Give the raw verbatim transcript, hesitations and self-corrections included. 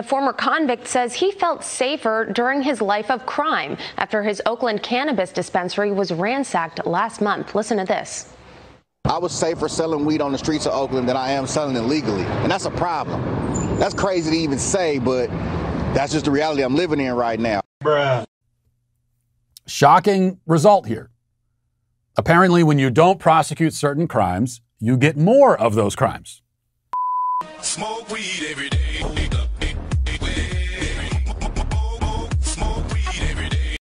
former convict says he felt safer during his life of crime after his Oakland cannabis dispensary was ransacked last month. Listen to this. I was safer selling weed on the streets of Oakland than I am selling it legally. And that's a problem. That's crazy to even say, but that's just the reality I'm living in right now. Bruh. Shocking result here. Apparently, when you don't prosecute certain crimes, you get more of those crimes. Smoke weed every day.